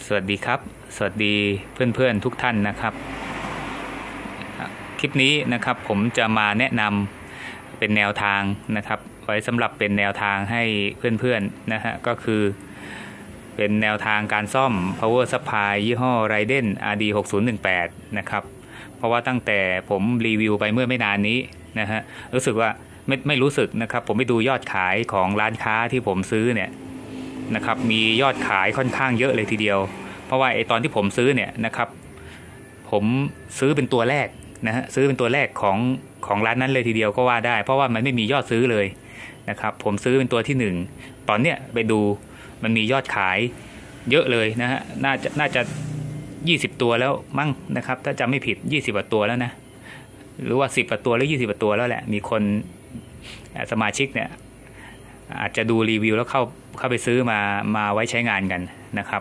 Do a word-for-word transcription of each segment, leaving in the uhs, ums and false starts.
สวัสดีครับสวัสดีเพื่อนๆทุกท่านนะครับคลิปนี้นะครับผมจะมาแนะนำเป็นแนวทางนะครับไว้สำหรับเป็นแนวทางให้เพื่อนๆนะฮะก็คือเป็นแนวทางการซ่อม power supply ยี่ห้อ Raiden อาร์ ดี หกศูนย์หนึ่งแปด นะครับเพราะว่าตั้งแต่ผมรีวิวไปเมื่อไม่นานนี้นะฮะรู้สึกว่าไม่ไม่รู้สึกนะครับผมไปดูยอดขายของร้านค้าที่ผมซื้อเนี่ยนะครับมียอดขายค่อนข้างเยอะเลยทีเดียวเพราะว่าไอตอนที่ผมซื้อเนี่ยนะครับผมซื้อเป็นตัวแรกนะฮะซื้อเป็นตัวแรกของของร้านนั้นเลยทีเดียวก็ว่าได้เพราะว่ามันไม่มียอดซื้อเลยนะครับผมซื้อเป็นตัวที่หนึ่งตอนเนี้ยไปดูมันมียอดขายเยอะเลยนะฮะน่าจะน่าจะยี่สิบตัวแล้วมั้งนะครับถ้าจำไม่ผิดยี่สิบกว่าตัวแล้วนะหรือว่าสิบกว่าตัวหรือยี่สิบกว่าตัวแล้วแหละมีคนสมาชิกเนี่ยอาจจะดูรีวิวแล้วเข้าเข้าไปซื้อมามาไว้ใช้งานกันนะครับ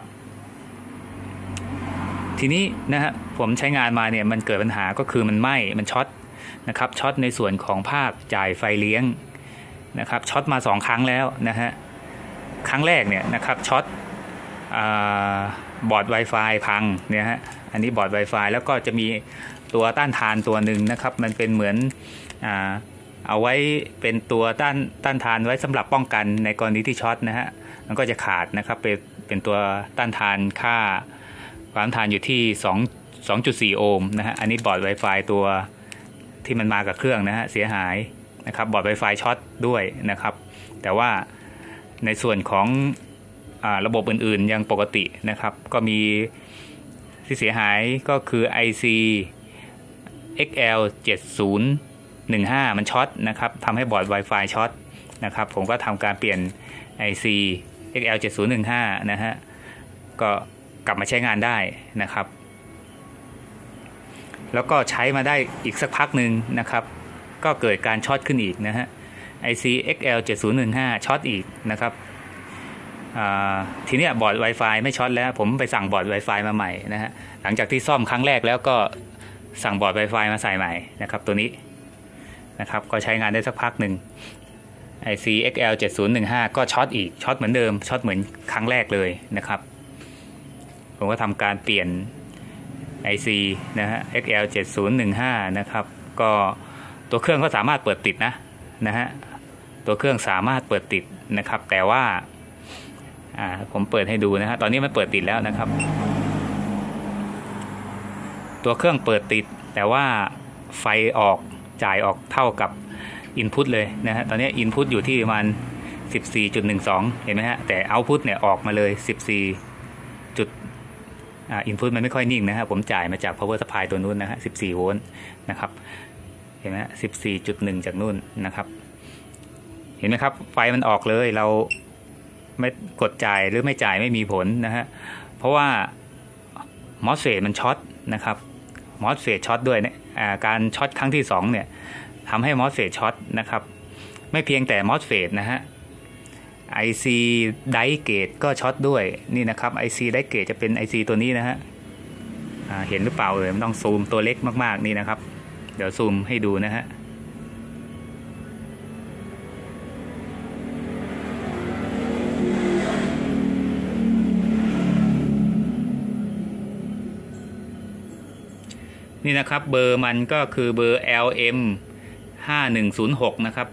ทีนี้นะฮะผมใช้งานมาเนี่ยมันเกิดปัญหาก็คือมันไหม้มันช็อตนะครับช็อตในส่วนของภาคจ่ายไฟเลี้ยงนะครับช็อตมาสองครั้งแล้วนะฮะครั้งแรกเนี่ยนะครับช็อตบอร์ด Wi-Fi พังเนี่ยฮะอันนี้บอร์ด Wi-Fi แล้วก็จะมีตัวต้านทานตัวหนึ่งนะครับมันเป็นเหมือนอ่าเอาไว้เป็นตัวต้านต้านทานไว้สำหรับป้องกันในกรณีที่ช็อตนะฮะมันก็จะขาดนะครับเป็นเป็นตัวต้านทานค่าความต้านทานอยู่ที่2 2.4 โอห์มนะฮะอันนี้บอร์ด Wi-Fi ตัวที่มันมากับเครื่องนะฮะเสียหายนะครับบอร์ด Wi-Fi ช็อตด้วยนะครับแต่ว่าในส่วนของอ่าระบบอื่นๆยังปกตินะครับก็มีที่เสียหายก็คือ ไอ ซี เอ็กซ์ แอล เจ็ดศูนย์หนึ่งห้า มันช็อตนะครับทำให้บอร์ด Wi-Fi ช็อตนะครับผมก็ทำการเปลี่ยน ไอ ซี เอ็กซ์ แอล เจ็ดศูนย์หนึ่งห้า นะฮะก็กลับมาใช้งานได้นะครับแล้วก็ใช้มาได้อีกสักพักหนึ่งนะครับก็เกิดการช็อตขึ้นอีกนะฮะ ไอ ซี เอ็กซ์ แอล เจ็ดศูนย์หนึ่งห้า ช็อตอีกนะครับทีนี้บอร์ด Wi-Fi ไม่ช็อตแล้วผมไปสั่งบอร์ด Wi-Fi มาใหม่นะฮะหลังจากที่ซ่อมครั้งแรกแล้วก็สั่งบอร์ด Wi-Fi มาใส่ใหม่นะครับตัวนี้นะครับก็ใช้งานได้สักพักหนึ่ง ไอ ซี เอ็กซ์ แอล เจ็ดศูนย์หนึ่งห้า ก็ช็อตอีกช็อตเหมือนเดิมช็อตเหมือนครั้งแรกเลยนะครับผมก็ทำการเปลี่ยน ไอ ซี นะฮะ เอ็กซ์ แอล เจ็ดศูนย์หนึ่งห้า นะครับก็ตัวเครื่องก็สามารถเปิดติดนะนะฮะตัวเครื่องสามารถเปิดติดนะครับแต่ว่าอ่าผมเปิดให้ดูนะฮะตอนนี้มันเปิดติดแล้วนะครับตัวเครื่องเปิดติดแต่ว่าไฟออกจ่ายออกเท่ากับ Input เลยนะฮะตอนนี้ Input อยู่ที่ประมาณ สิบสี่จุดหนึ่งสอง เห็นไหมฮะแต่ Output เนี่ยออกมาเลย สิบสี่จุดอ่า Input มันไม่ค่อยนิ่งนะฮะผมจ่ายมาจาก Power Supply ตัวนู้นนะฮะสิบสี่โวลต์นะครับเห็นไหม สิบสี่จุดหนึ่ง จากนู่นนะครับเห็นไหมครับไฟมันออกเลยเราไม่กดจ่ายหรือไม่จ่ายไม่มีผลนะฮะเพราะว่า MOSFET มันช็อตนะครับ MOSFET ช็อตด้วยเนี่ยการช็อตครั้งที่สองเนี่ยทำให้ MOSFET ช็อตนะครับไม่เพียงแต่ MOSFET นะฮะ ไอ ซี Die Gate ก็ช็อตด้วยนี่นะครับ ไอ ซี Die Gate จะเป็น ไอ ซี ตัวนี้นะฮะเห็นหรือเปล่าเอ่ยมันต้องซูมตัวเล็กมากๆนี่นะครับเดี๋ยวซูมให้ดูนะฮะนี่นะครับเบอร์มันก็คือเบอร์ แอล เอ็ม ห้าหนึ่งศูนย์หก นะครับ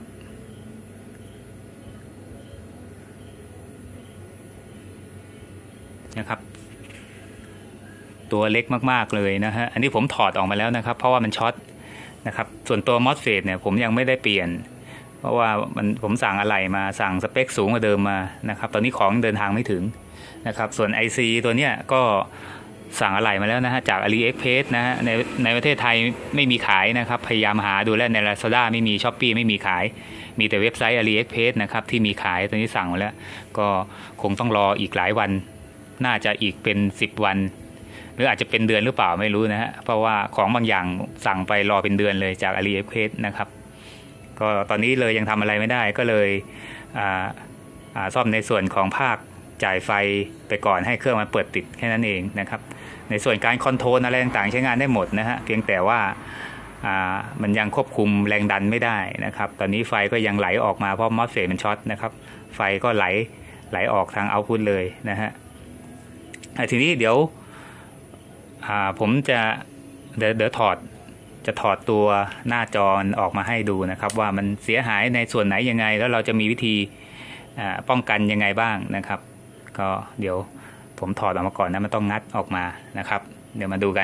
นะครับตัวเล็กมากๆเลยนะฮะอันนี้ผมถอดออกมาแล้วนะครับเพราะว่ามันช็อตนะครับส่วนตัว MOSFET เนี่ยผมยังไม่ได้เปลี่ยนเพราะว่ามันผมสั่งอะไหล่มาสั่งสเปคสูงกว่าเดิมมานะครับตอนนี้ของเดินทางไม่ถึงนะครับส่วน ไอ ซี ตัวเนี้ยก็สั่งอะไหล่มาแล้วนะฮะจาก AliExpress นะฮะในในประเทศไทยไม่มีขายนะครับพยายามหาดูแล้วใน Lazada ไม่มี Shopee ไม่มีขายมีแต่เว็บไซต์ AliExpress นะครับที่มีขายตอนนี้สั่งมาแล้วก็คงต้องรออีกหลายวันน่าจะอีกเป็นสิบวันหรืออาจจะเป็นเดือนหรือเปล่าไม่รู้นะฮะเพราะว่าของบางอย่างสั่งไปรอเป็นเดือนเลยจาก AliExpress นะครับก็ตอนนี้เลยยังทำอะไรไม่ได้ก็เลยอ่าอ่าซ่อมในส่วนของภาคจ่ายไฟไปก่อนให้เครื่องมันเปิดติดแค่นั้นเองนะครับในส่วนการคอนโทรลอะไรต่างๆใช้งานได้หมดนะฮะเพียงแต่ว่าอ่ามันยังควบคุมแรงดันไม่ได้นะครับตอนนี้ไฟก็ยังไหลออกมาเพราะ MOSFET มันช็อตนะครับไฟก็ไหลไหลออกทางเอาท์พุตเลยนะฮะทีนี้เดี๋ยวผมจะเดี๋ยวเดี๋ยวถอดจะถอดตัวหน้าจอออกมาให้ดูนะครับว่ามันเสียหายในส่วนไหนยังไงแล้วเราจะมีวิธีป้องกันยังไงบ้างนะครับก็เดี๋ยวผมถอดออกมาก่อนนะมันต้องงัดออกมานะครับเดี๋ยวมาดูกัน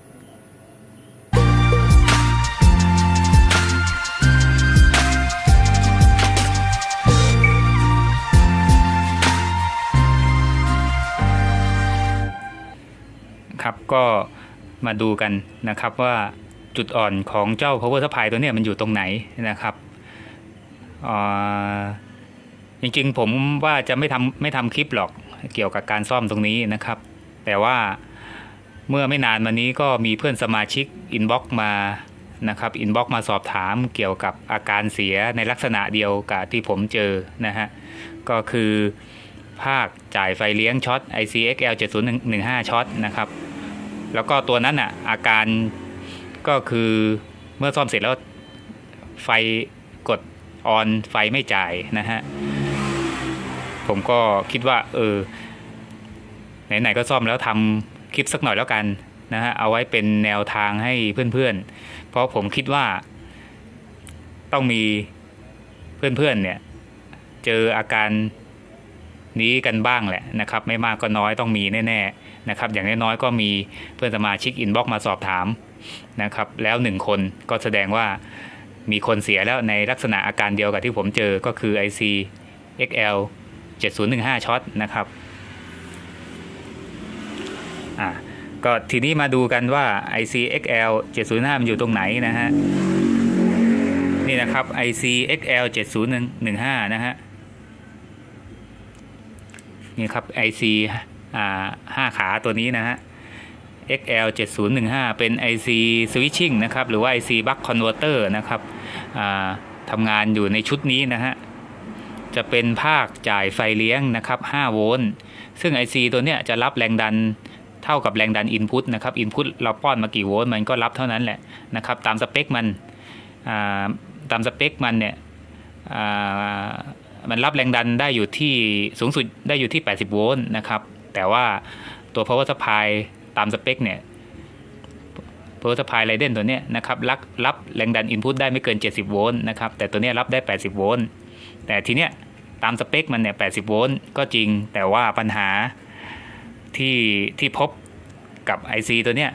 ครับก็มาดูกันนะครับว่าจุดอ่อนของเจ้า power supply ตัวนี้มันอยู่ตรงไหนนะครับจริงๆผมว่าจะไม่ทำไม่ทำคลิปหรอกเกี่ยวกับการซ่อมตรงนี้นะครับแต่ว่าเมื่อไม่นานมานี้ก็มีเพื่อนสมาชิกอินบ็อกซ์มานะครับอินบ็อกซ์มาสอบถามเกี่ยวกับอาการเสียในลักษณะเดียวกับที่ผมเจอนะฮะก็คือภาคจ่ายไฟเลี้ยงช็อต ไอ ซี เอ็กซ์ แอล เจ็ดศูนย์หนึ่งห้า ช็อตนะครับแล้วก็ตัวนั้นอ่ะอาการก็คือเมื่อซ่อมเสร็จแล้วไฟกดออนไฟไม่จ่ายนะฮะผมก็คิดว่าเออไหนๆก็ซ่อมแล้วทำคลิปสักหน่อยแล้วกันนะฮะเอาไว้เป็นแนวทางให้เพื่อนๆเพราะผมคิดว่าต้องมีเพื่อนๆเนี่ยเจออาการนี้กันบ้างแหละนะครับไม่มากก็น้อยต้องมีแน่ๆนะครับอย่างน้อยๆก็มีเพื่อนสมาชิกอินบ็อกซ์มาสอบถามนะครับแล้วหนึ่งคนก็แสดงว่ามีคนเสียแล้วในลักษณะอาการเดียวกับที่ผมเจอก็คือ ไอ ซี เอ็กซ์ แอล เจ็ดศูนย์หนึ่งห้า ช็อตนะครับอ่าก็ทีนี้มาดูกันว่า ไอ ซี เอ็กซ์ แอล เจ็ดศูนย์ห้า มันอยู่ตรงไหนนะฮะนี่นะครับ ไอ ซี เอ็กซ์ แอล เจ็ดศูนย์หนึ่งห้า นะฮะนี่ครับ ไอ ซี อ่าห้าขาตัวนี้นะฮะ เอ็กซ์ แอล เจ็ดศูนย์หนึ่งห้า เป็น ไอ ซี Switching นะครับหรือว่า ไอ ซี Buck Converter นะครับทำงานอยู่ในชุดนี้นะฮะจะเป็นภาคจ่ายไฟเลี้ยงนะครับห้าโวลต์ซึ่ง ไอ ซี ตัวเนี้ยจะรับแรงดันเท่ากับแรงดัน Input นะครับ Input เราป้อนมากี่โวลต์มันก็รับเท่านั้นแหละนะครับตามสเปคมันตามสเปคมันเนี่ยมันรับแรงดันได้อยู่ที่สูงสุดได้อยู่ที่แปดสิบโวลต์นะครับแต่ว่าตัว power supply ตามสเปคเนี่ย power supply Raiden ตัวเนี้ยนะครับรับรับแรงดัน input ได้ไม่เกินเจ็ดสิบโวลต์นะครับแต่ตัวเนี้ยรับได้แปดสิบโวลต์แต่ทีเนี้ยตามสเปคมันเนี่ยแปดสิบโวลต์ก็จริงแต่ว่าปัญหาที่ที่พบกับ ไอ ซี ตัวเนี้ย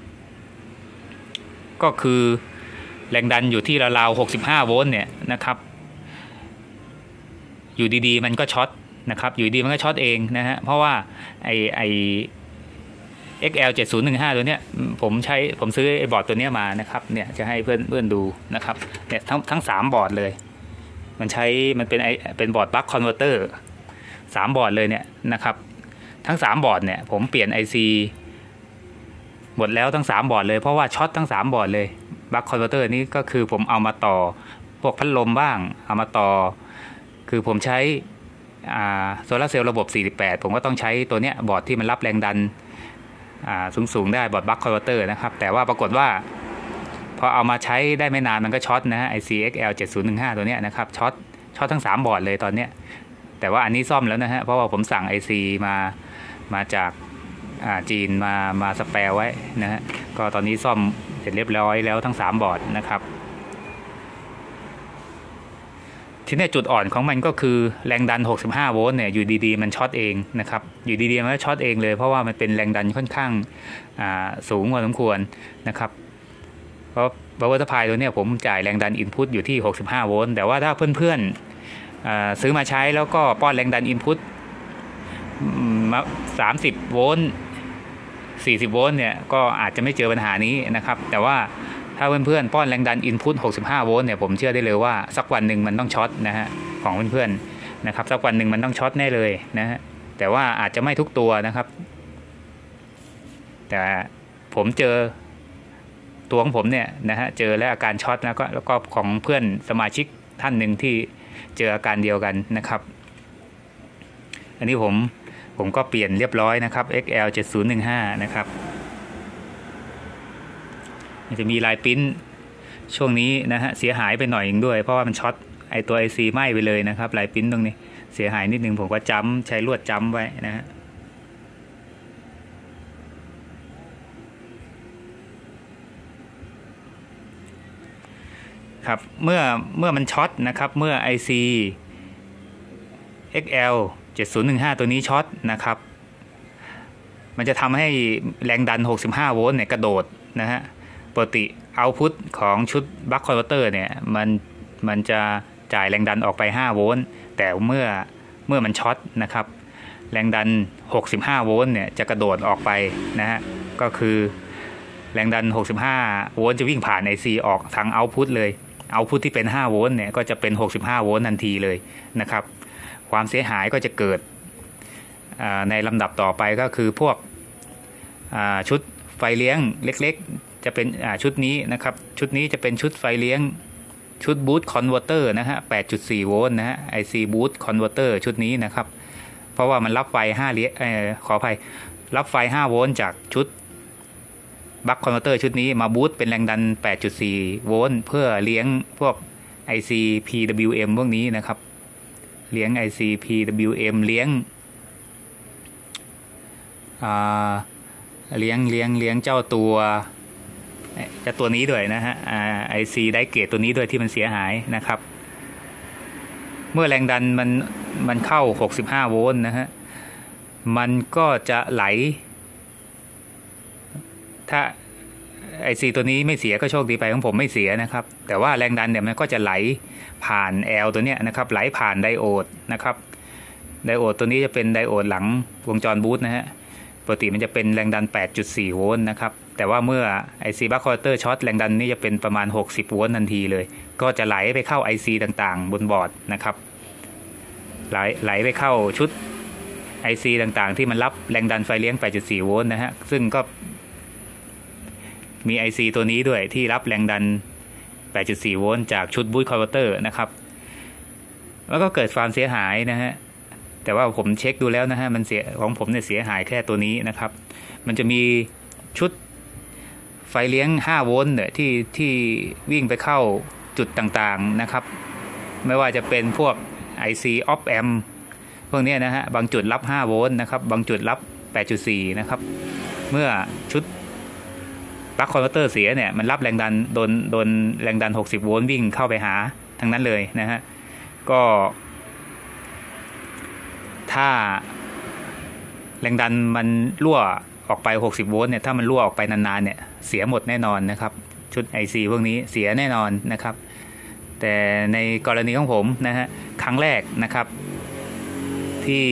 ก็คือแรงดันอยู่ที่ราวๆหกสิบห้าโวลต์เนี่ยนะครับอยู่ดีๆมันก็ช็อตนะครับอยู่ดีมันก็ช็อตเองนะฮะเพราะว่าไอไอ เอ็กซ์ แอล เจ็ดศูนย์หนึ่งห้า ตัวเนี้ยผมใช้ผมซื้อไอบอร์ดตัวเนี้ยมานะครับเนี่ยจะให้เพื่อนเพื่อนดูนะครับเนี่ยทั้งทั้งสามบอร์ดเลยมันใช้มันเป็นไอเป็นบอร์ดบัคคอนเวอร์เตอร์สามบอร์ดเลยเนี่ยนะครับทั้งสามบอร์ดเนี่ยผมเปลี่ยน ไอ ซี หมดแล้วทั้งสามบอร์ดเลยเพราะว่าช็อตทั้งสามบอร์ดเลยบัคคอนเวอร์เตอร์นี้ก็คือผมเอามาต่อพวกพัดลมบ้างเอามาต่อคือผมใช้โซลาร์เซลล์ระบบสี่สิบแปดผมก็ต้องใช้ตัวเนี้ยบอร์ดที่มันรับแรงดันสูงสูงได้บอร์ดบัคคอนเวอร์เตอร์นะครับแต่ว่าปรากฏว่าพอเอามาใช้ได้ไม่นานมันก็ช็อตนะฮะ ไอ ซี เอ็กซ์ แอล เจ็ดศูนย์หนึ่งห้า ตัวเนี้ยนะครับช็อตช็อตทั้งสามบอร์ดเลยตอนเนี้ยแต่ว่าอันนี้ซ่อมแล้วนะฮะเพราะว่าผมสั่ง ไอ ซี มามาจากจีนมามาสแปร์ไว้นะฮะก็ตอนนี้ซ่อมเสร็จเรียบร้อยแล้วทั้งสามบอร์ดนะครับทีนี้จุดอ่อนของมันก็คือแรงดันหกสิบห้าโวลต์เนี่ยอยู่ดีๆมันช็อตเองนะครับอยู่ดีๆมันก็ช็อตเองเลยเพราะว่ามันเป็นแรงดันค่อนข้างสูงพอสมควรนะครับเพราะ power supply ตัวนี้ผมจ่ายแรงดัน input อยู่ที่หกสิบห้าโวลต์แต่ว่าถ้าเพื่อนๆซื้อมาใช้แล้วก็ป้อนแรงดัน input มาสามสิบโวลต์สี่สิบโวลต์เนี่ยก็อาจจะไม่เจอปัญหานี้นะครับแต่ว่าถ้าเพื่อนๆป้อนแรงดัน input หกสิบห้าโวลต์เนี่ยผมเชื่อได้เลยว่าสักวันหนึ่งมันต้องช็อตนะฮะของเพื่อนๆนะครับสักวันหนึ่งมันต้องช็อตแน่เลยนะฮะแต่ว่าอาจจะไม่ทุกตัวนะครับแต่ผมเจอตัวของผมเนี่ยนะฮะเจอและอาการช็อตแล้วก็แล้วก็ของเพื่อนสมาชิกท่านหนึ่งที่เจออาการเดียวกันนะครับอันนี้ผมผมก็เปลี่ยนเรียบร้อยนะครับ เอ็กซ์ แอล เจ็ดศูนย์หนึ่งห้า นะครับมันจะมีลายปิ้นช่วงนี้นะฮะเสียหายไปหน่อยนึงด้วยเพราะว่ามันช็อตไอตัว ไอ ซี ไหม้ไปเลยนะครับลายปิ้นตรงนี้เสียหายนิดนึงผมก็จ้ำใช้ลวดจ้ำไว้นะฮะครับเมื่อเมื่อมันช็อตนะครับเมื่อ ไอ ซี เอ็กซ์ แอล เจ็ดศูนย์หนึ่งห้า ตัวนี้ช็อตนะครับมันจะทำให้แรงดันหกสิบห้าโวลต์เนี่ยกระโดดนะฮะปกติเอาท์พุตของชุดบัคคอนเวอร์เตอร์เนี่ยมันมันจะจ่ายแรงดันออกไปห้าโวลต์แต่เมื่อเมื่อมันช็อตนะครับแรงดันหกสิบห้าโวลต์เนี่ยจะกระโดดออกไปนะฮะก็คือแรงดันหกสิบห้าโวลต์จะวิ่งผ่าน ไอ ซี ออกทางเอาท์พุตเลยเอาท์พุตที่เป็นห้าโวลต์เนี่ยก็จะเป็นหกสิบห้าโวลต์ทันทีเลยนะครับความเสียหายก็จะเกิดในลำดับต่อไปก็คือพวกชุดไฟเลี้ยงเล็กๆจะเป็นชุดนี้นะครับชุดนี้จะเป็นชุดไฟเลี้ยงชุดบูสต์คอนเวอร์เตอร์นะฮะ แปดจุดสี่ โวลต์นะฮะ ไอ ซี บูสต์คอนเวอร์เตอร์ชุดนี้นะครับเพราะว่ามันรับไฟห้าเลี้ยงขออภัยรับไฟห้าโวลต์จากชุดบัคคอนเวอร์เตอร์ชุดนี้มาบูสต์เป็นแรงดัน แปดจุดสี่ โวลต์เพื่อเลี้ยงพวก ไอ ซี พี ดับเบิลยู เอ็ม พวกนี้นะครับเลี้ยง ไอ ซี พี ดับเบิลยู เอ็ม เลี้ยงเลี้ยงเลี้ยงเลี้ยงเจ้าตัวเจ้าตัวนี้ด้วยนะฮะไอซีไดเกตตัวนี้ด้วยที่มันเสียหายนะครับเมื่อแรงดันมันมันเข้าหกสิบห้าโวลต์นะฮะมันก็จะไหลถ้าไอซีตัวนี้ไม่เสียก็โชคดีไปของผมไม่เสียนะครับแต่ว่าแรงดันเนี่ยมันก็จะไหลผ่าน L ตัวเนี้ยนะครับไหลผ่านไดโอดนะครับไดโอดตัวนี้จะเป็นไดโอดหลังวงจรบูสต์นะฮะปกติมันจะเป็นแรงดัน แปดจุดสี่ โวลต์นะครับแต่ว่าเมื่อ ไอ ซี บัคคอนเวอร์เตอร์ช็อตแรงดันนี่จะเป็นประมาณหกสิบโวลต์ทันทีเลยก็จะไหลไปเข้า ไอ ซี ต่างๆบนบอร์ดนะครับไหลไหลไปเข้าชุด ไอ ซี ต่างๆที่มันรับแรงดันไฟเลี้ยง แปดจุดสี่ โวลต์นะฮะซึ่งก็มี ไอ ซี ตัวนี้ด้วยที่รับแรงดัน แปดจุดสี่ โวลต์จากชุดบูสต์คอนเวอร์เตอร์นะครับแล้วก็เกิดความเสียหายนะฮะแต่ว่าผมเช็คดูแล้วนะฮะมันเสียของผมเนี่ยเสียหายแค่ตัวนี้นะครับมันจะมีชุดไฟเลี้ยงห้าโวลต์เนี่ยที่ที่วิ่งไปเข้าจุดต่างๆนะครับไม่ว่าจะเป็นพวก ไอ ซี op amp พวกนี้นะฮะบางจุดรับห้าโวลต์นะครับบางจุดรับ แปดจุดสี่ นะครับเมื่อชุดบัคคอนเวอร์เตอร์เสียเนี่ยมันรับแรงดันโดนโดนแรงดันหกสิบโวลต์วิ่งเข้าไปหาทั้งนั้นเลยนะฮะก็ถ้าแรงดันมันรั่วออกไปหกสิบโวลต์เนี่ยถ้ามันรั่วออกไปนานๆเนี่ยเสียหมดแน่นอนนะครับชุด ไอ ซี พวกนี้เสียแน่นอนนะครับแต่ในกรณีของผมนะฮะครั้งแรกนะครับที่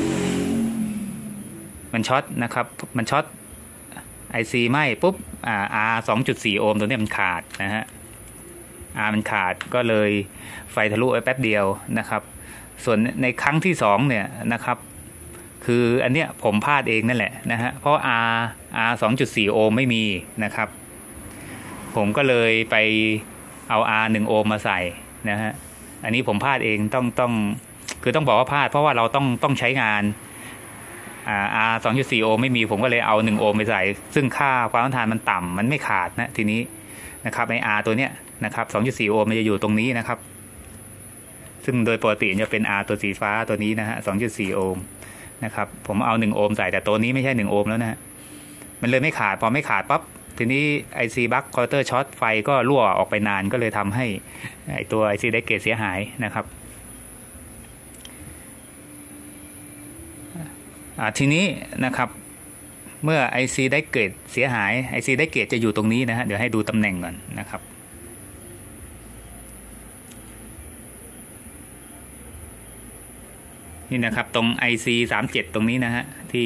มันช็อตนะครับมันช็อต ไอ ซี ไหม้ปุ๊บอ่า R สองจุดสี่ โอห์มตัวนี้มันขาดนะฮะ R มันขาดก็เลยไฟทะลุไปแป๊บเดียวนะครับส่วนในครั้งที่สองเนี่ยนะครับคืออันเนี้ยผมพลาดเองนั่นแหละนะฮะเพราะ R R สองจุดสี่ โอห์มไม่มีนะครับผมก็เลยไปเอา R หนึ่ง โอห์มมาใส่นะฮะอันนี้ผมพลาดเองต้องต้องคือต้องบอกว่าพลาดเพราะว่าเราต้องต้องใช้งานอ่า R สองจุดสี่ โอห์มไม่มีผมก็เลยเอาหนึ่งโอห์มไปใส่ซึ่งค่าความต้านทานมันต่ำมันไม่ขาดนะทีนี้นะครับไอ้ R ตัวเนี้ยนะครับ สองจุดสี่ โอห์มมันจะอยู่ตรงนี้นะครับซึ่งโดยปกติจะเป็น R ตัวสีฟ้าตัวนี้นะฮะ สองจุดสี่ โอห์มนะครับผมเอาหนึ่งโอห์มใส่แต่ตัวนี้ไม่ใช่หนึ่งโอห์มแล้วนะฮะมันเลยไม่ขาดพอไม่ขาดปั๊บทีนี้ ไอ ซี บัคคอนเวอร์เตอร์ช็อตไฟก็รั่วออกไปนานก็เลยทำให้ไอตัว ไอ ซี ไดเกตเสียหายนะครับทีนี้นะครับเมื่อ ไอ ซี ไดเกตเสียหาย ไอ ซี ไดเกตจะอยู่ตรงนี้นะฮะเดี๋ยวให้ดูตำแหน่งก่อนนะครับนี่นะครับตรง ไอ ซี สามสิบเจ็ด ตรงนี้นะฮะที่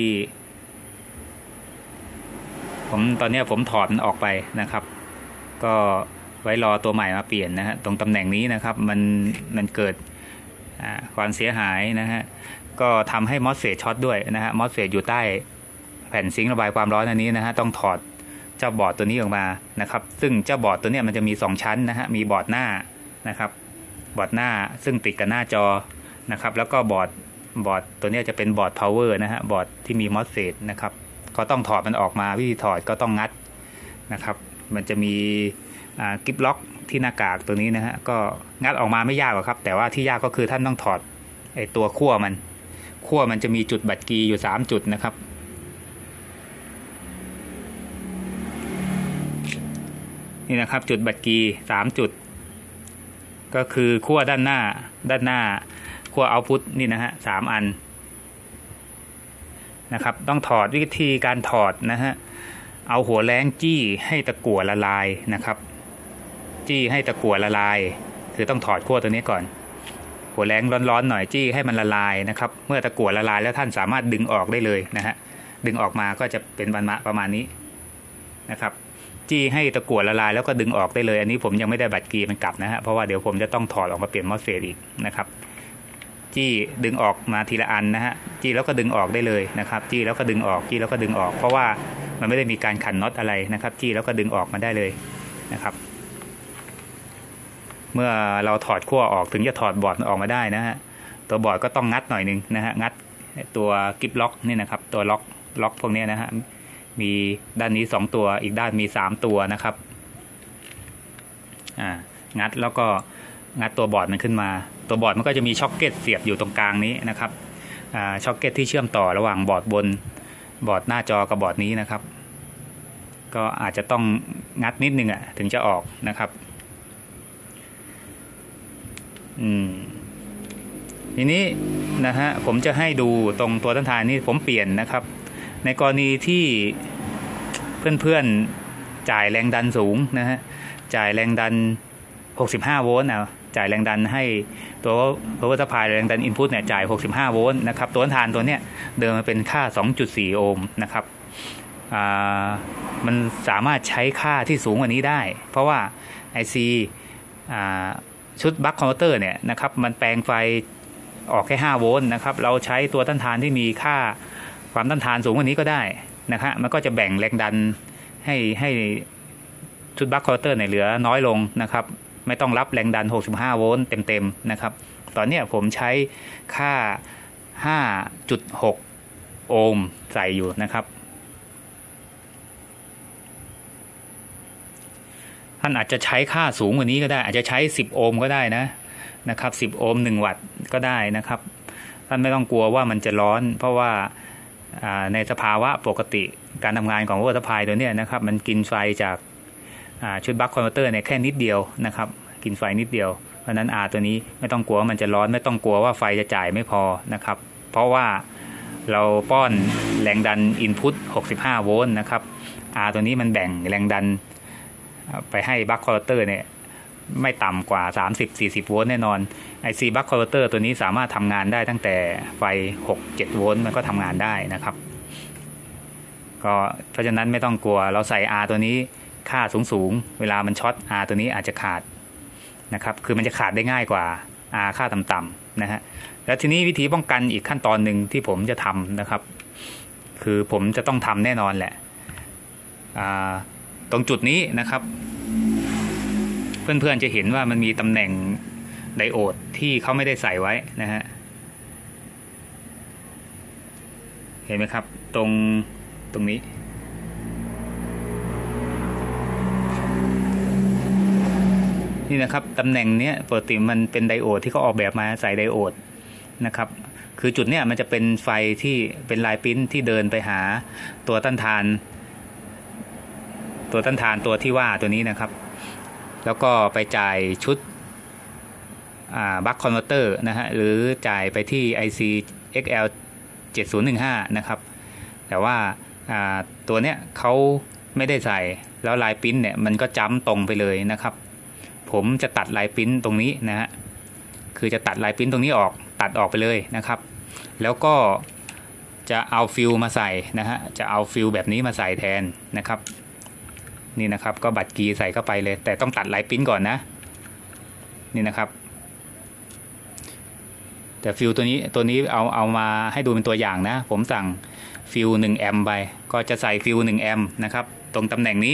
ผมตอนนี้ผมถอดมันออกไปนะครับก็ไว้รอตัวใหม่มาเปลี่ยนนะฮะตรงตำแหน่งนี้นะครับมันมันเกิดความเสียหายนะฮะก็ทำให้มอสเฟตช็อตด้วยนะฮะมอสเฟตอยู่ใต้แผ่นซิงค์ระบายความร้อนอันนี้นะฮะต้องถอดเจ้าบอร์ดตัวนี้ออกมานะครับซึ่งเจ้าบอร์ดตัวนี้มันจะมีสองชั้นนะฮะมีบอร์ดหน้านะครับบอร์ดหน้าซึ่งติดกับหน้าจอนะครับแล้วก็บอร์ดบอร์ดตัวนี้จะเป็นบอร์ดพาวเวอร์นะฮะบอร์ดที่มีมอสเฟตนะครับก็ต้องถอดมันออกมาวิธีถอดก็ต้องงัดนะครับมันจะมีกิ๊บล็อกที่หน้ากากตัวนี้นะฮะก็งัดออกมาไม่ยากหรอกครับแต่ว่าที่ยากก็คือท่านต้องถอดไอตัวขั้วมันขั้วมันจะมีจุดบัดกีอยู่สามจุดนะครับนี่นะครับจุดบัดกีสามจุดก็คือขั้วด้านหน้าด้านหน้าขั้วเอาต์พุตนี่นะฮะสามอันนะครับต้องถอดวิธีการถอดนะฮะเอาหัวแรงจี้ให้ตะกั่วละลายนะครับจี้ให้ตะกั่วละลายคือต้องถอดขั้วตัวนี้ก่อนหัวแรงร้อนๆหน่อยจี้ให้มันละลายนะครับเมื่อตะกั่วละลายแล้วท่านสามารถดึงออกได้เลยนะฮะดึงออกมาก็จะเป็นบรรมะประมาณนี้นะครับจี้ให้ตะกั่วละลายแล้วก็ดึงออกได้เลยอันนี้ผมยังไม่ได้บัตรกีมันกลับนะฮะเพราะว่าเดี๋ยวผมจะต้องถอดออกมาเปลี่ยนมอสเฟตอีกนะครับจี้ดึงออกมาทีละอันนะฮะจี้แล้วก็ดึงออกได้เลยนะครับจี้แล้วก็ดึงออกจี้แล้วก็ดึงออกเพราะว่ามันไม่ได้มีการขันน็อตอะไรนะครับจี้แล้วก็ดึงออกมาได้เลยนะครับเมื่อเราถอดขั้วออกถึงจะถอดบอร์ดออกมาได้นะฮะตัวบอร์ดก็ต้องงัดหน่อยนึงนะฮะงัดตัวกิฟล็อกนี่นะครับตัวล็อกล็อกพวกนี้นะฮะมีด้านนี้สองตัวอีกด้านมีสามตัวนะครับอ่างัดแล้วก็งัดตัวบอร์ดมันขึ้นมาตัวบอร์ดมันก็จะมีช็อคเก็ตเสียบอยู่ตรงกลางนี้นะครับอ่าช็อคเก็ตที่เชื่อมต่อระหว่างบอร์ดบนบอร์ดหน้าจอกับบอร์ดนี้นะครับก็อาจจะต้องงัดนิดนึงอ่ะถึงจะออกนะครับอืมทีนี้นะฮะผมจะให้ดูตรงตัวต้านทานนี่ผมเปลี่ยนนะครับในกรณีที่เพื่อนๆจ่ายแรงดันสูงนะฮะจ่ายแรงดันหกสิบห้าโวลต์นะจ่ายแรงดันให้ตัว power supply แรงดัน input เนี่ยจ่ายหกสิบห้าโวลต์นะครับตัวต้านทานตัวเนี้ยเดิมมันเป็นค่า สองจุดสี่ โอห์มนะครับอ่ามันสามารถใช้ค่าที่สูงกว่านี้ได้เพราะว่า ไอ ซี อ่าชุดบัคคอนเวอร์เตอร์เนี่ยนะครับมันแปลงไฟออกแค่ห้าโวลต์นะครับเราใช้ตัวต้านทานที่มีค่าความต้านทานสูงกว่านี้ก็ได้นะครับมันก็จะแบ่งแรงดันให้ให้ชุดบัคคอนเวอร์เตอร์เนี่ยเหลือน้อยลงนะครับไม่ต้องรับแรงดันหกสิบห้าโวลต์เต็มๆนะครับตอนนี้ผมใช้ค่า ห้าจุดหก โอห์มใส่อยู่นะครับท่านอาจจะใช้ค่าสูงกว่านี้ก็ได้อาจจะใช้สิบโอห์มก็ได้นะนะครับสิบโอห์มหนึ่งวัตต์ก็ได้นะครับท่านไม่ต้องกลัวว่ามันจะร้อนเพราะว่าในสภาวะปกติการทำงานของวอเตอร์พายตัวนี้นะครับมันกินไฟจากชุดบัคคอนเวอร์เตอร์เนี่ยแค่นิดเดียวนะครับกินไฟนิดเดียวเพราะนั้น R ตัวนี้ไม่ต้องกลัวว่ามันจะร้อนไม่ต้องกลัวว่าไฟจะจ่ายไม่พอนะครับเพราะว่าเราป้อนแรงดัน Input หกสิบห้าโวลต์นะครับ R ตัวนี้มันแบ่งแรงดันไปให้บัคคอนเวอร์เตอร์เนี่ยไม่ต่ำกว่า สามสิบถึงสี่สิบ โวลต์แน่นอน ไอ ซี บัคคอนเวอร์เตอร์ตัวนี้สามารถทำงานได้ตั้งแต่ไฟ หกถึงเจ็ด โวลต์มันก็ทำงานได้นะครับก็เพราะฉะนั้นไม่ต้องกลัวเราใส่ R ตัวนี้ค่าสูงๆเวลามันช็อต R ตัวนี้อาจจะขาดนะครับคือมันจะขาดได้ง่ายกว่า R ค่าต่ำๆนะฮะแล้วทีนี้วิธีป้องกันอีกขั้นตอนหนึ่งที่ผมจะทำนะครับคือผมจะต้องทำแน่นอนแหละตรงจุดนี้นะครับเพื่อนๆจะเห็นว่ามันมีตำแหน่งไดโอดที่เขาไม่ได้ใส่ไว้นะฮะเห็นไหมครับตรงตรงนี้นี่นะครับตำแหน่งนี้ปกติมันเป็นไดโอดที่เขาออกแบบมาใส่ไดโอดนะครับคือจุดเนี้ยมันจะเป็นไฟที่เป็นลายปิ้นที่เดินไปหาตัวต้านทานตัวต้านทานตัวที่ว่าตัวนี้นะครับแล้วก็ไปจ่ายชุดบัคคอนเวอร์เตอร์นะฮะหรือจ่ายไปที่ ไอ ซี เอ็กซ์ แอล เจ็ดศูนย์หนึ่งห้า นะครับแต่ว่าตัวเนี้ยเขาไม่ได้ใส่แล้วลายปิ้นเนี่ยมันก็จ้ำตรงไปเลยนะครับผมจะตัดลายปิ้นตรงนี้นะฮะคือจะตัดลายปิ้นตรงนี้ออกตัดออกไปเลยนะครับแล้วก็จะเอาฟิลมาใส่นะฮะจะเอาฟิลแบบนี้มาใส่แทนนะครับนี่นะครับก็บัตรกีใส่เข้าไปเลยแต่ต้องตัดลายปิ้นก่อนนะนี่นะครับแต่ฟิลตัวนี้ตัวนี้เอาเอามาให้ดูเป็นตัวอย่างนะผมสั่งฟิลหนึ่งแอมป์ไปก็จะใส่ฟิลหนึ่งแอมป์นะครับตรงตำแหน่งนี้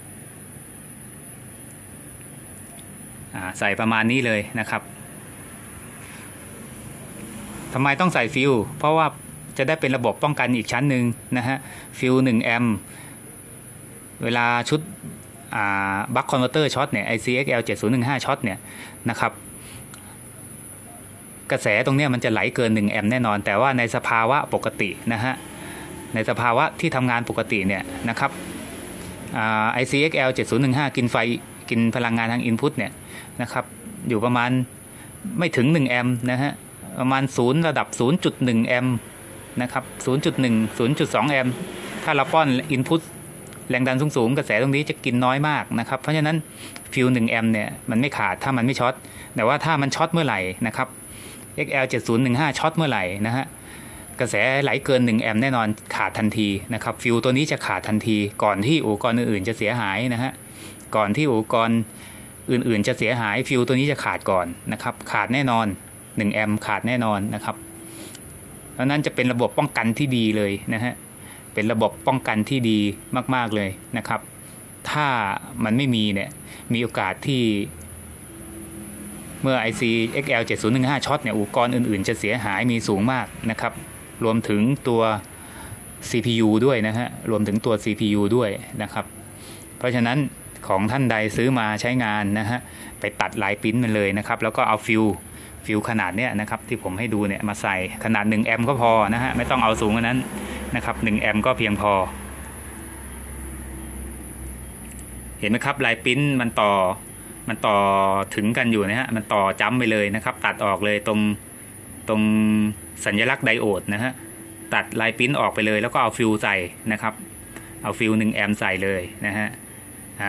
ใส่ประมาณนี้เลยนะครับทำไมต้องใส่ฟิลเพราะว่าจะได้เป็นระบบป้องกันอีกชั้นหนึ่งนะฮะฟิลหนึ่งแอมป์เวลาชุดบัคคอนเวอร์เตอร์ช็อตเนี่ย ไอ ซี เอ็กซ์ แอล เจ็ดศูนย์หนึ่งห้า ช็อตเนี่ยนะครับกระแสตรงนี้มันจะไหลเกินหนึ่งแอมป์แน่นอนแต่ว่าในสภาวะปกตินะฮะในสภาวะที่ทำงานปกติเนี่ยนะครับ ไอ ซี เอ็กซ์ แอล เจ็ดศูนย์หนึ่งห้า กินไฟกินพลังงานทาง Input เนี่ยนะครับอยู่ประมาณไม่ถึงหนึ่งแอมป์นะฮะประมาณศูนย์ระดับ ศูนย์จุดหนึ่ง แอมป์นะครับ ศูนย์จุดหนึ่ง ศูนย์จุดสอง แอมป์ถ้าเราป้อนอินพุตแรงดันสูงๆกระแสตรงนี้จะกินน้อยมากนะครับเพราะฉะนั้นฟิวหนึ่งแอมป์เนี่ยมันไม่ขาดถ้ามันไม่ช็อตแต่ว่าถ้ามันช็อตเมื่อไหร่นะครับ เอ็กซ์ แอล เจ็ดศูนย์หนึ่งห้า ช็อตเมื่อไหร่นะฮะกระแสไหลเกินหนึ่งแอมป์แน่นอนขาดทันทีนะครับฟิวตัวนี้จะขาดทันทีก่อนที่อุปกรณ์อื่นๆจะเสียหายนะฮะก่อนที่อุปกรณ์อื่นๆจะเสียหายฟิวตัวนี้จะขาดก่อนนะครับขาดแน่นอนหนึ่งแอมป์ขาดแน่นอนนะครับเพราะนั้นจะเป็นระบบป้องกันที่ดีเลยนะฮะเป็นระบบป้องกันที่ดีมากๆเลยนะครับถ้ามันไม่มีเนี่ยมีโอกาสที่เมื่อ ไอ ซี เอ็กซ์ แอล เจ็ดศูนย์หนึ่งห้า ช็อตเนี่ยอุปกรณ์อื่นๆจะเสียหายมีสูงมากนะครับรวมถึงตัว ซี พี ยู ด้วยนะฮะรวมถึงตัว ซี พี ยู ด้วยนะครับเพราะฉะนั้นของท่านใดซื้อมาใช้งานนะฮะไปตัดลายปิ้นมันเลยนะครับแล้วก็เอาฟิวฟิวขนาดเนี้ยนะครับที่ผมให้ดูเนี่ยมาใส่ขนาดหนึ่งแอมป์ก็พอนะฮะไม่ต้องเอาสูงกว่านั้นนะครับหนึ่งแอมป์ก็เพียงพอเห็นไหมครับลายปิ้นมันต่อมันต่อถึงกันอยู่นะฮะมันต่อจ้ำไปเลยนะครับตัดออกเลยตรงตรงสัญลักษณ์ไดโอดนะฮะตัดลายปิ้นออกไปเลยแล้วก็เอาฟิวใส่นะครับเอาฟิวหนึ่งแอมป์ใส่เลยนะฮะอ่า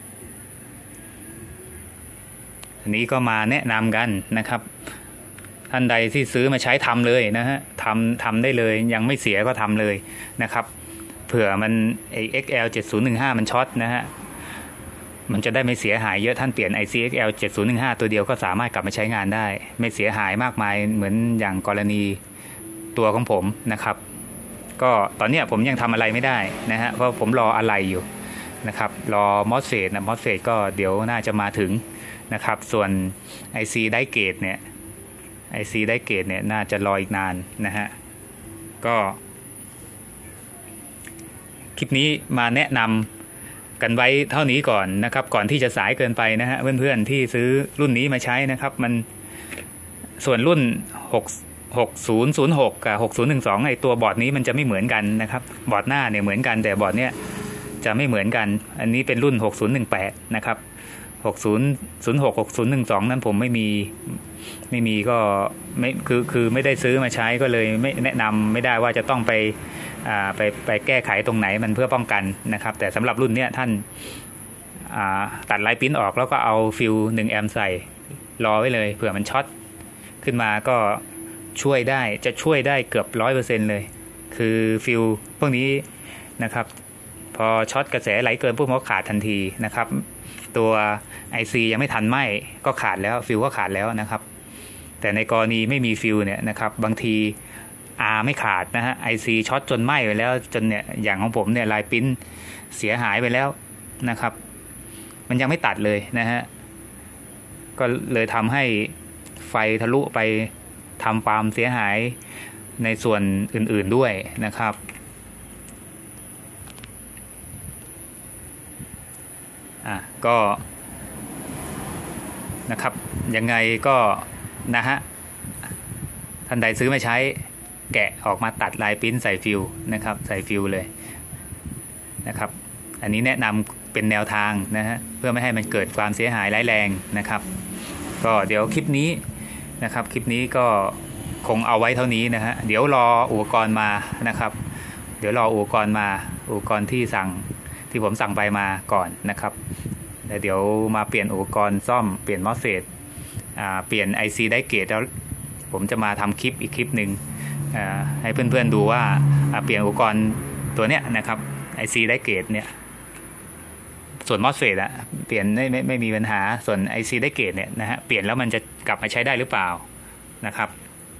อันนี้ก็มาแนะนำกันนะครับท่านใดที่ซื้อมาใช้ทำเลยนะฮะทำทำได้เลยยังไม่เสียก็ทำเลยนะครับเผื่อมันไอ เอ็กซ์ แอล เจ็ดศูนย์หนึ่งห้า มันช็อตนะฮะมันจะได้ไม่เสียหายเยอะท่านเปลี่ยน ไอ ซี เอ็กซ์ แอล เจ็ดศูนย์หนึ่งห้า ตัวเดียวก็สามารถกลับมาใช้งานได้ไม่เสียหายมากมายเหมือนอย่างกรณีตัวของผมนะครับก็ตอนนี้ผมยังทำอะไรไม่ได้นะฮะเพราะผมรออะไรอยู่นะครับรอมอสเฟตนะมอสเฟตก็เดี๋ยวน่าจะมาถึงนะครับส่วน ไอ ซี ไดเกตเนี่ย ไอ ซี ไดเกตเนี่ยน่าจะรออีกนานนะฮะก็คลิปนี้มาแนะนำกันไว้เท่านี้ก่อนนะครับก่อนที่จะสายเกินไปนะฮะเพื่อนๆที่ซื้อรุ่นนี้มาใช้นะครับมันส่วนรุ่นหก หกศูนย์ศูนย์หกกับหกศูนย์หนึ่งสองไอตัวบอร์ดนี้มันจะไม่เหมือนกันนะครับบอร์ดหน้าเนี่ยเหมือนกันแต่บอร์ดเนี้ยจะไม่เหมือนกันอันนี้เป็นรุ่นหกศูนย์หนึ่งแปดนะครับหกศูนย์ศูนย์หก หกศูนย์หนึ่งสองนั้นผมไม่มีไม่มีก็ไม่คือคือไม่ได้ซื้อมาใช้ก็เลยไม่แนะนำไม่ได้ว่าจะต้องไปอ่าไปไปแก้ไขตรงไหนมันเพื่อป้องกันนะครับแต่สำหรับรุ่นเนี้ยท่านอ่าตัดลายปิ้นออกแล้วก็เอาฟิวหนึ่งแอมป์ใส่รอไว้เลยเผื่อมันช็อตขึ้นมาก็ช่วยได้จะช่วยได้เกือบ ร้อยเปอร์เซ็นต์ เลยคือฟิวพวกนี้นะครับพอช็อตกระแสไหลเกินพวกมันก็ขาดทันทีนะครับตัว ไอ ซี ยังไม่ทันไหม้ก็ขาดแล้วฟิวก็ขาดแล้วนะครับแต่ในกรณีไม่มีฟิวเนี่ยนะครับบางที R ไม่ขาดนะฮะ ไอ ซี ช็อตจนไหม้ไปแล้วจนเนี่ยอย่างของผมเนี่ยลายปิ้นเสียหายไปแล้วนะครับมันยังไม่ตัดเลยนะฮะก็เลยทำให้ไฟทะลุไปทำปาล์มเสียหายในส่วนอื่นๆด้วยนะครับอ่ะก็นะครับยังไงก็นะฮะท่านใดซื้อมาใช้แกะออกมาตัดลายปิ้นใส่ฟิวนะครับใส่ฟิวเลยนะครับอันนี้แนะนำเป็นแนวทางนะฮะเพื่อไม่ให้มันเกิดความเสียหายร้ายแรงนะครับก็เดี๋ยวคลิปนี้นะครับคลิปนี้ก็คงเอาไว้เท่านี้นะฮะเดี๋ยวรออุปกรณ์มานะครับเดี๋ยวรออุปกรณ์มาอุปกรณ์ที่สั่งที่ผมสั่งไปมาก่อนนะครับแล้วเดี๋ยวมาเปลี่ยนอุปกรณ์ซ่อมเปลี่ยนมอสเฟตเปลี่ยน ไอ ซี ไดเกตแล้วผมจะมาทำคลิปอีกคลิปหนึ่งให้เพื่อนๆดูว่าเปลี่ยนอุปกรณ์ตัวเนี้ยนะครับ ไอ ซี ไดเกตเนี่ยส่วนมอสเฟตอะเปลี่ยนไม่ไม่ไม่มีปัญหาส่วน ไอ ซี ไดเกตเนี่ยนะฮะเปลี่ยนแล้วมันจะกลับมาใช้ได้หรือเปล่านะครับ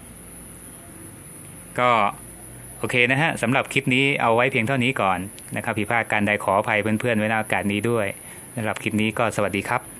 ก็โอเคนะฮะสำหรับคลิปนี้เอาไว้เพียงเท่านี้ก่อนนะครับผิดพลาดการใดขออภัยเพื่อนๆไว้ในโอกาสนี้ด้วยสำหรับคลิปนี้ก็สวัสดีครับ